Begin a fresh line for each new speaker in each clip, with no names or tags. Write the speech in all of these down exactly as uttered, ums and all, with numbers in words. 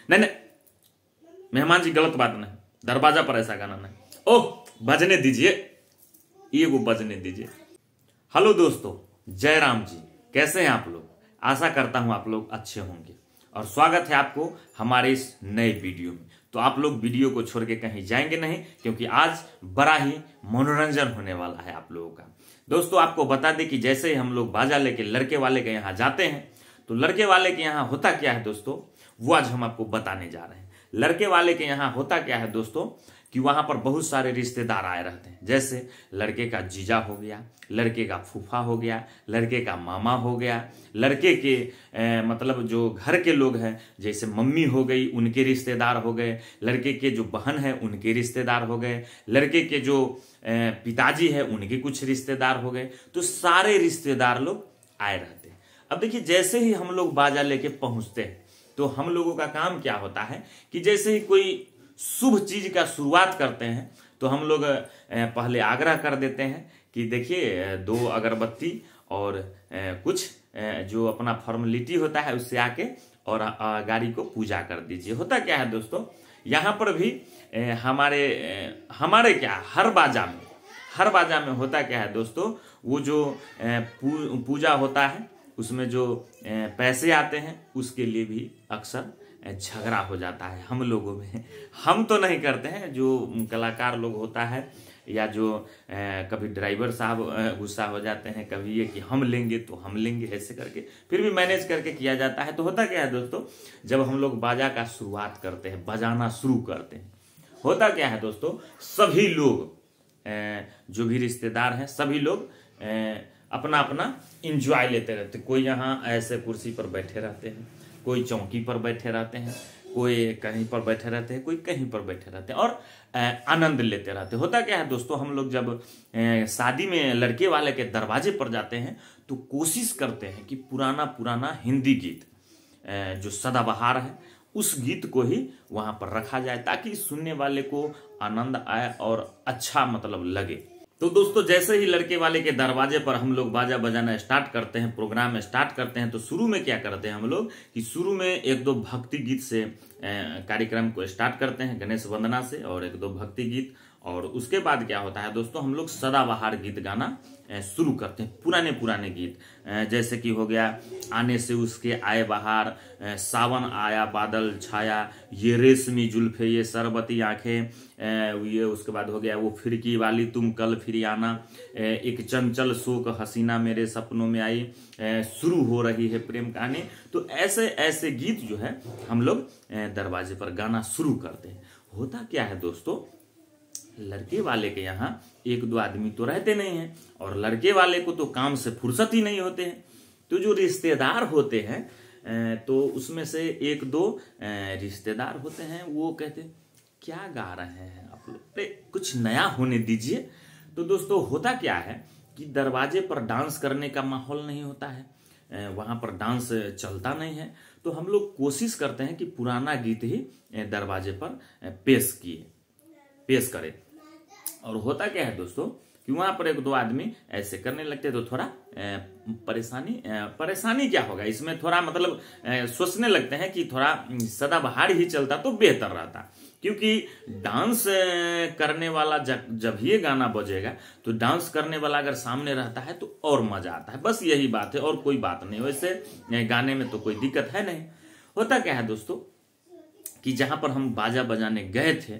नहीं नहीं मेहमान जी गलत बात नहीं, दरवाजा पर ऐसा गाना नहीं। ओह बजने दीजिए, ये वो बजने दीजिए। हेलो दोस्तों, जय राम जी, कैसे हैं आप लोग? आशा करता हूं आप लोग अच्छे होंगे और स्वागत है आपको हमारे इस नए वीडियो में। तो आप लोग वीडियो को छोड़ के कहीं जाएंगे नहीं, क्योंकि आज बड़ा ही मनोरंजन होने वाला है आप लोगों का। दोस्तों आपको बता दें कि जैसे ही हम लोग बाजा लेके लड़के वाले के यहाँ जाते हैं, तो लड़के वाले के यहाँ होता क्या है दोस्तों, वो आज हम आपको बताने जा रहे हैं। लड़के वाले के यहाँ होता क्या है दोस्तों कि वहां पर बहुत सारे रिश्तेदार आए रहते हैं। जैसे लड़के का जीजा हो गया, लड़के का फूफा हो गया, लड़के का मामा हो गया, लड़के के ए, मतलब जो घर के लोग हैं जैसे मम्मी हो गई उनके रिश्तेदार हो गए, लड़के के जो बहन है उनके रिश्तेदार हो गए, लड़के के जो ए, पिताजी है उनके कुछ रिश्तेदार हो गए। तो सारे रिश्तेदार लोग आए रहते हैं। अब देखिए जैसे ही हम लोग बाजा लेके पहुंचते हैं तो हम लोगों का काम क्या होता है कि जैसे ही कोई शुभ चीज का शुरुआत करते हैं तो हम लोग पहले आग्रह कर देते हैं कि देखिए दो अगरबत्ती और कुछ जो अपना फॉर्मेलिटी होता है उससे आके और गाड़ी को पूजा कर दीजिए। होता क्या है दोस्तों, यहाँ पर भी हमारे हमारे क्या हर बाजा में हर बाजा में होता क्या है दोस्तों, वो जो पूजा होता है उसमें जो पैसे आते हैं उसके लिए भी अक्सर झगड़ा हो जाता है हम लोगों में। हम तो नहीं करते हैं, जो कलाकार लोग होता है या जो कभी ड्राइवर साहब गुस्सा हो जाते हैं, कभी ये कि हम लेंगे तो हम लेंगे, ऐसे करके फिर भी मैनेज करके किया जाता है। तो होता क्या है दोस्तों, जब हम लोग बाजा का शुरुआत करते हैं, बजाना शुरू करते हैं, होता क्या है दोस्तों, सभी लोग जो भी रिश्तेदार हैं सभी लोग अपना अपना इंजॉय लेते रहते हैं। कोई यहाँ ऐसे कुर्सी पर बैठे रहते हैं, कोई चौकी पर बैठे रहते हैं, कोई कहीं पर बैठे रहते हैं, कोई कहीं पर बैठे रहते हैं और आनंद लेते रहते हैं। होता क्या है दोस्तों, हम लोग जब शादी में लड़के वाले के दरवाजे पर जाते हैं तो कोशिश करते हैं कि पुराना पुराना हिंदी गीत जो सदाबहार है उस गीत को ही वहां पर रखा जाए, ताकि सुनने वाले को आनंद आए और अच्छा मतलब लगे। तो दोस्तों जैसे ही लड़के वाले के दरवाजे पर हम लोग बाजा बजाना स्टार्ट करते हैं, प्रोग्राम स्टार्ट करते हैं, तो शुरू में क्या करते हैं हम लोग कि शुरू में एक दो भक्ति गीत से कार्यक्रम को स्टार्ट करते हैं, गणेश वंदना से और एक दो भक्ति गीत। और उसके बाद क्या होता है दोस्तों, हम लोग सदाबहार गीत गाना शुरू करते हैं, पुराने पुराने गीत, जैसे कि हो गया आने से उसके आए बहार, सावन आया बादल छाया, ये रेशमी जुल्फे ये सरबती आंखें, ये उसके बाद हो गया वो फिरकी वाली तुम कल फिर आना, एक चंचल शोक हसीना मेरे सपनों में आई, शुरू हो रही है प्रेम कहानी। तो ऐसे ऐसे गीत जो है हम लोग दरवाजे पर गाना शुरू करते हैं। होता क्या है दोस्तों, लड़के वाले के यहाँ एक दो आदमी तो रहते नहीं हैं और लड़के वाले को तो काम से फुर्सत ही नहीं होते हैं। तो जो रिश्तेदार होते हैं तो उसमें से एक दो रिश्तेदार होते हैं, वो कहते हैं क्या गा रहे हैं आप लोग, अरे कुछ नया होने दीजिए। तो दोस्तों होता क्या है कि दरवाजे पर डांस करने का माहौल नहीं होता है, वहां पर डांस चलता नहीं है। तो हम लोग कोशिश करते हैं कि पुराना गीत ही दरवाजे पर पेश किए पेश करें। और होता क्या है दोस्तों कि वहां पर एक दो आदमी ऐसे करने लगते हैं तो थोड़ा परेशानी परेशानी क्या होगा इसमें, थोड़ा मतलब सोचने लगते हैं कि थोड़ा सदाबहार ही चलता तो बेहतर रहता, क्योंकि डांस करने वाला जब ये गाना बजेगा तो डांस करने वाला अगर सामने रहता है तो और मजा आता है। बस यही बात है और कोई बात नहीं, वैसे गाने में तो कोई दिक्कत है नहीं। होता क्या है दोस्तों कि जहां पर हम बाजा बजाने गए थे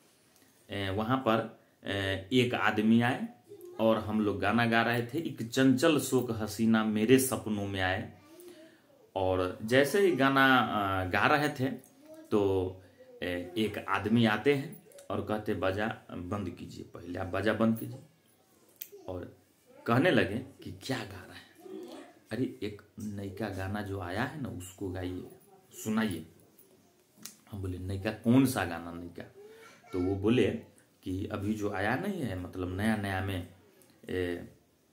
वहां पर एक आदमी आए और हम लोग गाना गा रहे थे, एक चंचल शोक हसीना मेरे सपनों में आए। और जैसे ही गाना गा रहे थे तो एक आदमी आते हैं और कहते बाजा बंद कीजिए, पहले आप बाजा बंद कीजिए। और कहने लगे कि क्या गा रहे हैं, अरे एक नयका गाना जो आया है ना उसको गाइए, सुनाइए। हम बोले नयका कौन सा गाना नयका? तो वो बोले कि अभी जो आया नहीं है, मतलब नया नया में ए,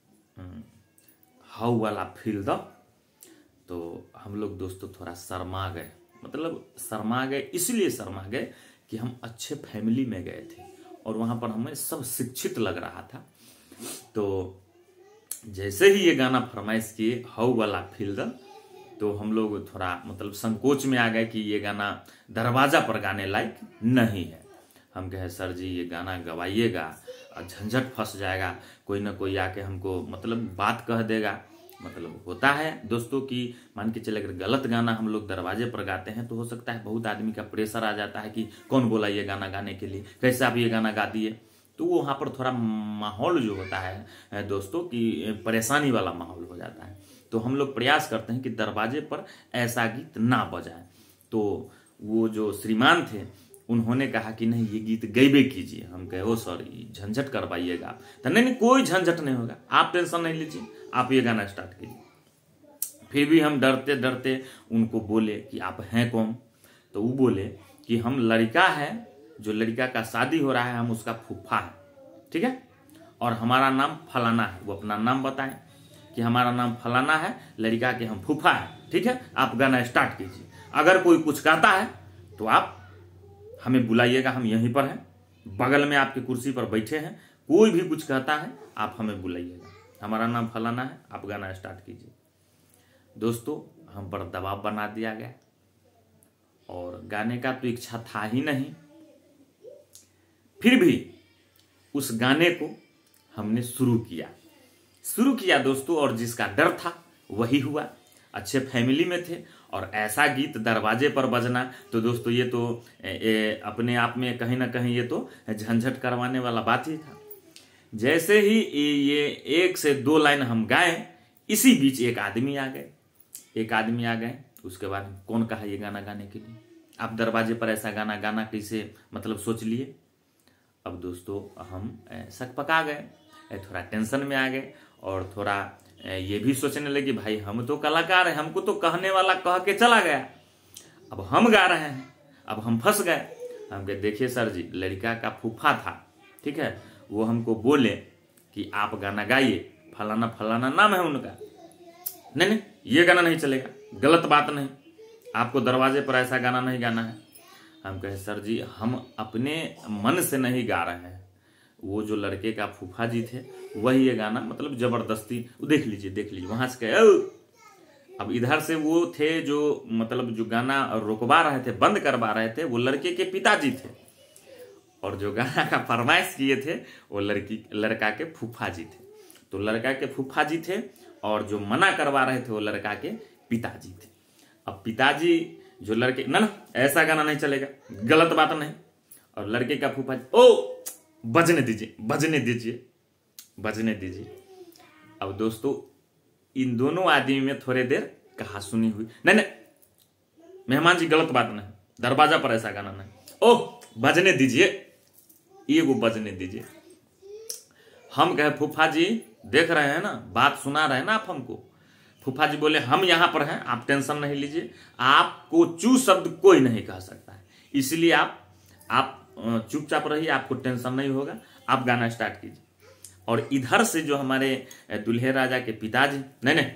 हाउ वाला फील दो। तो हम लोग दोस्तों थोड़ा शर्मा गए, मतलब शर्मा गए इसलिए शर्मा गए कि हम अच्छे फैमिली में गए थे और वहां पर हमें सब शिक्षित लग रहा था। तो जैसे ही ये गाना फरमाइश किए हाउ वाला फील द, तो हम लोग थोड़ा मतलब संकोच में आ गए कि ये गाना दरवाजा पर गाने लायक नहीं है। हम कहे सर जी ये गाना गवाइएगा और झंझट फंस जाएगा, कोई ना कोई आके हमको मतलब बात कह देगा। मतलब होता है दोस्तों कि मान के चले अगर गलत गाना हम लोग दरवाजे पर गाते हैं तो हो सकता है बहुत आदमी का प्रेशर आ जाता है कि कौन बोला ये गाना गाने के लिए, कैसे आप ये गाना गा दिए। तो वो वहाँ पर थोड़ा माहौल जो होता है दोस्तों कि परेशानी वाला माहौल हो जाता है। तो हम लोग प्रयास करते हैं कि दरवाजे पर ऐसा गीत ना बजाए। तो वो जो श्रीमान थे उन्होंने कहा कि नहीं ये गीत गैबे कीजिए। हम कहे ओ सॉरी झंझट करवाइएगा। तो नहीं नहीं कोई झंझट नहीं होगा, आप टेंशन नहीं लीजिए, आप ये गाना स्टार्ट कीजिए। फिर भी हम डरते डरते उनको बोले कि आप हैं कौन। तो वो बोले कि हम लड़का है, जो लड़का का शादी हो रहा है हम उसका फूफा है, ठीक है, और हमारा नाम फलाना है। वो अपना नाम बताएं कि हमारा नाम फलाना है, लड़का के हम फूफा है, ठीक है, आप गाना स्टार्ट कीजिए। अगर कोई कुछ कहता है तो आप हमें बुलाइएगा, हम यहीं पर हैं, बगल में आपकी कुर्सी पर बैठे हैं। कोई भी कुछ कहता है आप हमें बुलाइएगा, हमारा नाम फलाना है, आप गाना स्टार्ट कीजिए। दोस्तों हम पर दबाव बना दिया गया और गाने का तो इच्छा था ही नहीं। फिर भी उस गाने को हमने शुरू किया शुरू किया दोस्तों, और जिसका डर था वही हुआ। अच्छे फैमिली में थे और ऐसा गीत दरवाजे पर बजना तो दोस्तों ये तो ए, ए, अपने आप में कहीं ना कहीं ये तो झंझट करवाने वाला बात ही था। जैसे ही ये एक से दो लाइन हम गाए, इसी बीच एक आदमी आ गए एक आदमी आ गए उसके बाद कौन कहा ये गाना गाने के लिए, आप दरवाजे पर ऐसा गाना गाना कैसे मतलब सोच लिए। अब दोस्तों हम शक पका गए, थोड़ा टेंशन में आ गए और थोड़ा ये भी सोचने लगे भाई हम तो कलाकार हैं, हमको तो कहने वाला कह के चला गया, अब हम गा रहे हैं, अब हम फंस गए। हम कहे देखिए सर जी लड़का का फूफा था, ठीक है, वो हमको बोले कि आप गाना गाइए, फलाना फलाना नाम है उनका, नहीं नहीं ये गाना नहीं चलेगा, गलत बात नहीं, आपको दरवाजे पर ऐसा गाना नहीं गाना है। हम कहे सर जी हम अपने मन से नहीं गा रहे हैं, वो जो लड़के का फूफा जी थे वही ये गाना मतलब जबरदस्ती, देख लीजिए देख लीजिए वहां से कहे। अब इधर से वो थे जो मतलब जो गाना रोकवा रहे थे, बंद करवा रहे थे, वो लड़के के पिताजी थे, और जो गाना का फरमाइश किए थे वो लड़की लड़का के फूफा जी थे। तो लड़का के फूफा जी थे और जो मना करवा रहे थे वो लड़का के पिताजी थे। अब पिताजी जो लड़के ना ना ऐसा गाना नहीं चलेगा, गलत बात नहीं, और लड़के का फूफा जी ओ बजने दीजिए बजने दीजिए बजने दीजिए। अब दोस्तों इन दोनों आदमी में थोड़ी देर कहा सुनी हुई, नहीं नहीं मेहमान जी गलत बात नहीं, दरवाजा पर ऐसा गाना नहीं, ओह बजने दीजिए, ये वो बजने दीजिए। हम कहे फूफा जी देख रहे हैं ना, बात सुना रहे हैं ना आप हमको। फूफा जी बोले हम यहां पर हैं, आप टेंशन नहीं लीजिए, आपको चू शब्द कोई नहीं कह सकता है, इसलिए आप आप चुपचाप रहिए, आपको टेंशन नहीं होगा, आप गाना स्टार्ट कीजिए। और इधर से जो हमारे दुल्हे राजा के पिताजी, नहीं नहीं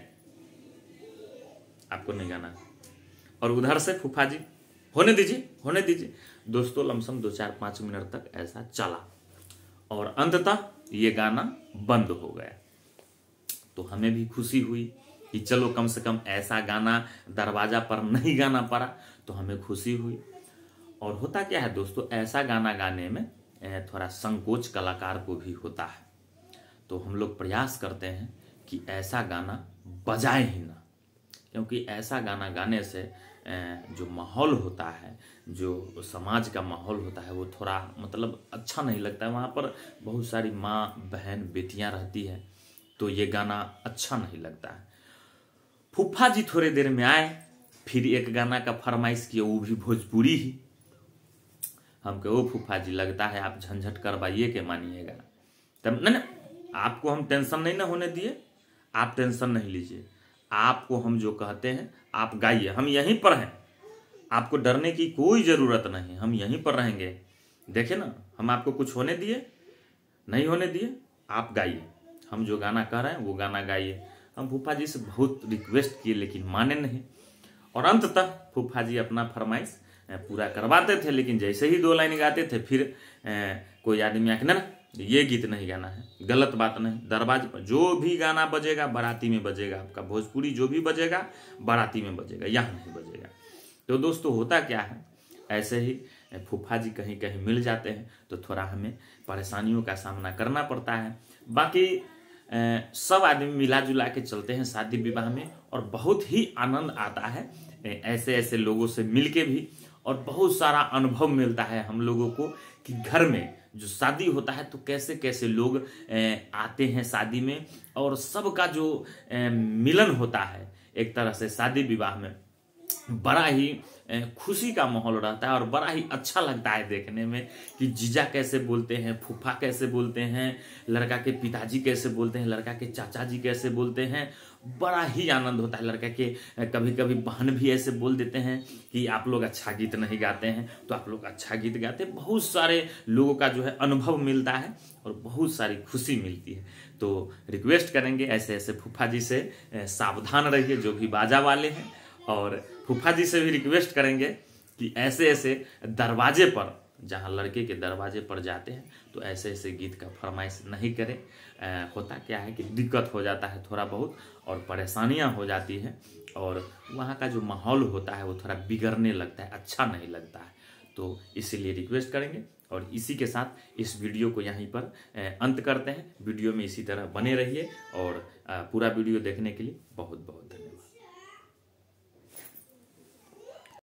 आपको नहीं गाना, और उधर से फूफा जी होने दीजिए होने दीजिए। दोस्तों लमसम दो चार पांच मिनट तक ऐसा चला और अंततः ये गाना बंद हो गया। तो हमें भी खुशी हुई कि चलो कम से कम ऐसा गाना दरवाजा पर नहीं गाना पड़ा, तो हमें खुशी हुई। और होता क्या है दोस्तों, ऐसा गाना गाने में थोड़ा संकोच कलाकार को भी होता है, तो हम लोग प्रयास करते हैं कि ऐसा गाना बजाए ही ना, क्योंकि ऐसा गाना गाने से जो माहौल होता है, जो समाज का माहौल होता है, वो थोड़ा मतलब अच्छा नहीं लगता है। वहाँ पर बहुत सारी माँ बहन बेटियाँ रहती है, तो ये गाना अच्छा नहीं लगता है। फूफा जी थोड़े देर में आए, फिर एक गाना का फरमाइश किया, वो भी भोजपुरी ही। हम कहे ओ फूफा जी लगता है आप झंझट करवाइए के मानिएगा। तब नहीं नहीं आपको हम टेंशन नहीं ना होने दिए, आप टेंशन नहीं लीजिए, आपको हम जो कहते हैं आप गाइए, हम यहीं पर हैं, आपको डरने की कोई ज़रूरत नहीं, हम यहीं पर रहेंगे। देखे ना हम आपको कुछ होने दिए नहीं होने दिए, आप गाइए, हम जो गाना कह रहे हैं वो गाना गाइए। हम फूफा जी से बहुत रिक्वेस्ट किए लेकिन माने नहीं, और अंततः फूफा जी अपना फरमाइश पूरा करवाते थे, लेकिन जैसे ही दो लाइन गाते थे फिर ए, कोई आदमी आके ना ना ये गीत नहीं गाना है, गलत बात नहीं। दरवाजे पर जो भी गाना बजेगा बाराती में बजेगा, आपका भोजपुरी जो भी बजेगा बाराती में बजेगा, यहाँ नहीं बजेगा। तो दोस्तों होता क्या है, ऐसे ही फूफा जी कहीं कहीं मिल जाते हैं तो थोड़ा हमें परेशानियों का सामना करना पड़ता है। बाकी सब आदमी मिला जुला के चलते हैं शादी विवाह में, और बहुत ही आनंद आता है ऐसे ऐसे लोगों से मिल के भी, और बहुत सारा अनुभव मिलता है हम लोगों को कि घर में जो शादी होता है तो कैसे कैसे लोग आते हैं शादी में, और सबका जो मिलन होता है एक तरह से शादी विवाह में, बड़ा ही खुशी का माहौल रहता है और बड़ा ही अच्छा लगता है देखने में कि जीजा कैसे बोलते हैं, फूफा कैसे बोलते हैं, लड़का के पिताजी कैसे बोलते हैं, लड़का के चाचा जी कैसे बोलते हैं। बड़ा ही आनंद होता है। लड़का के कभी कभी बहन भी ऐसे बोल देते हैं कि आप लोग अच्छा गीत नहीं गाते हैं, तो आप लोग अच्छा गीत गाते हैं। बहुत सारे लोगों का जो है अनुभव मिलता है और बहुत सारी खुशी मिलती है। तो रिक्वेस्ट करेंगे ऐसे ऐसे फूफा जी से सावधान रहिए जो भी बाजा वाले हैं, और फूफा जी से भी रिक्वेस्ट करेंगे कि ऐसे ऐसे दरवाजे पर, जहाँ लड़के के दरवाजे पर जाते हैं तो ऐसे ऐसे गीत का फरमाइश नहीं करें। आ, होता क्या है कि दिक्कत हो जाता है थोड़ा बहुत, और परेशानियां हो जाती हैं, और वहाँ का जो माहौल होता है वो थोड़ा बिगड़ने लगता है, अच्छा नहीं लगता है। तो इसीलिए रिक्वेस्ट करेंगे, और इसी के साथ इस वीडियो को यहीं पर अंत करते हैं। वीडियो में इसी तरह बने रहिए, और पूरा वीडियो देखने के लिए बहुत बहुत धन्यवाद।